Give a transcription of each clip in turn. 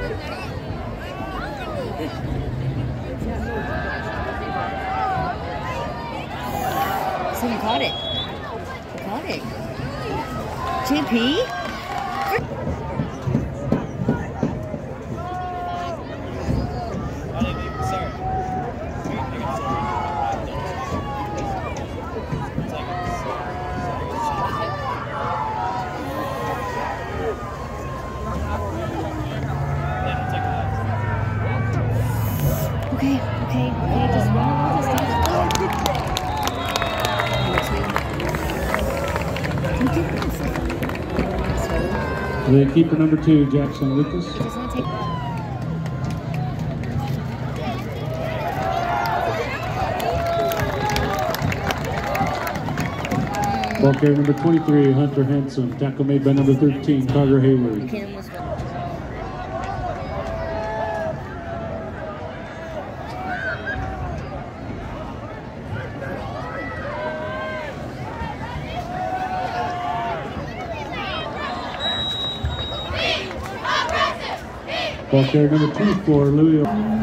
Someone caught it. He caught it. JP? Okay, just run over this time. The keeper number 2, Jackson Lucas. Ball carrier number 23, Hunter Hanson. Tackle made by number 13, Carter Hayward. Ball carrier number 24, Louis.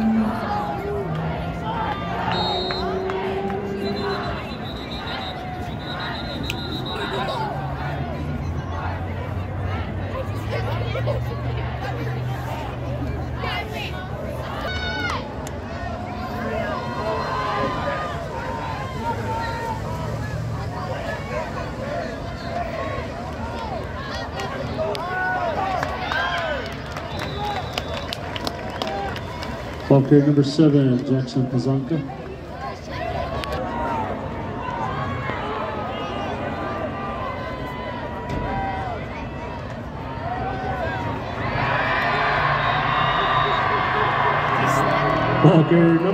Ball carrier number 7, Jackson Pazanka. Ball carrier number